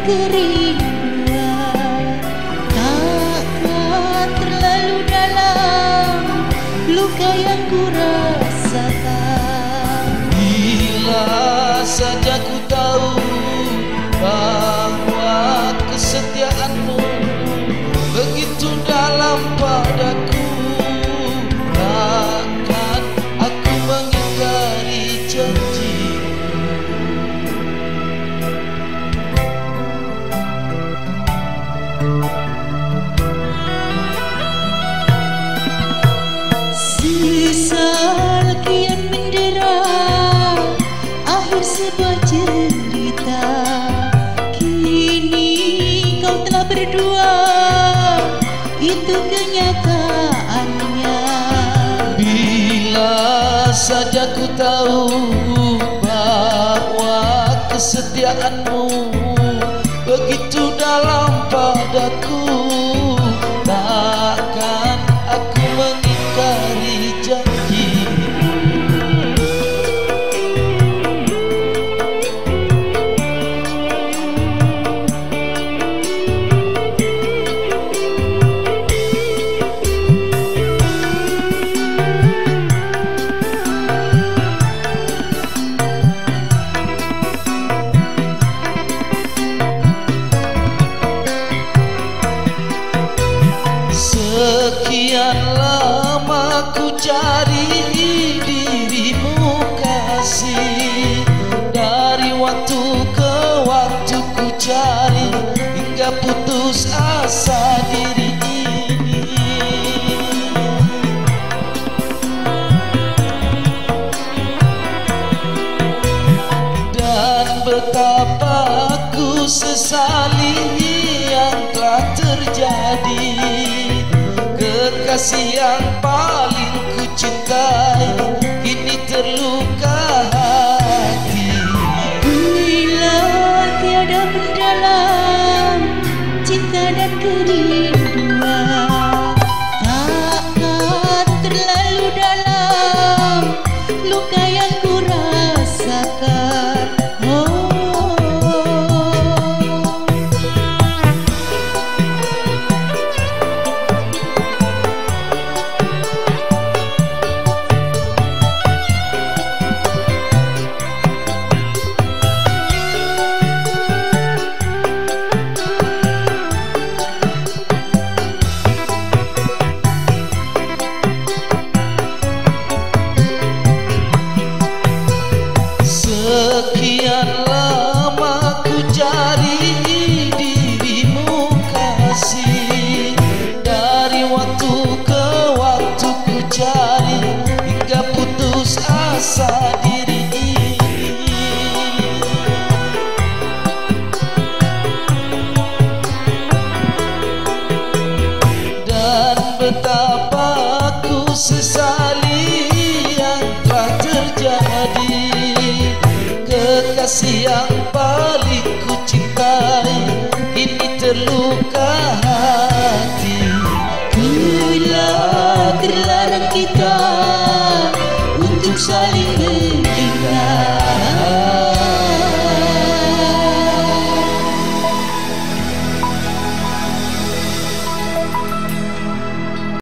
kerinduan, takkan terlalu dalam luka yang ku rasakan. Bila saja ku tahu bahwa kesetiaanmu begitu dalam padaku, takkan aku mengingkari janji. Sesal kian mendera akhir sebuah cerita, kini kau telah berdua, itu kenyataannya. Bila saja ku tahu bahwa kesetiaanmu begitu dalam padaku, takkan aku mengingkari janji. Sekian lama ku cari dirimu kasih, dari waktu ke waktu ku cari hingga putus asa diri ini. Dan betapa ku sesali yang telah terjadi. Kekasih yang paling ku cintai kini terluka hati. Bila tiada mendalam cinta dan kerinduan, takkan terlalu dalam luka yang ku rasakan. Sekian lama ku cari dirimu kasih, dari waktu ke waktu ku cari hingga putus asa diri ini. Dan betapa ku sesali yang telah terjadi. Kekasih yang paling ku cintai ini terluka hati. Bila terlarang kita untuk saling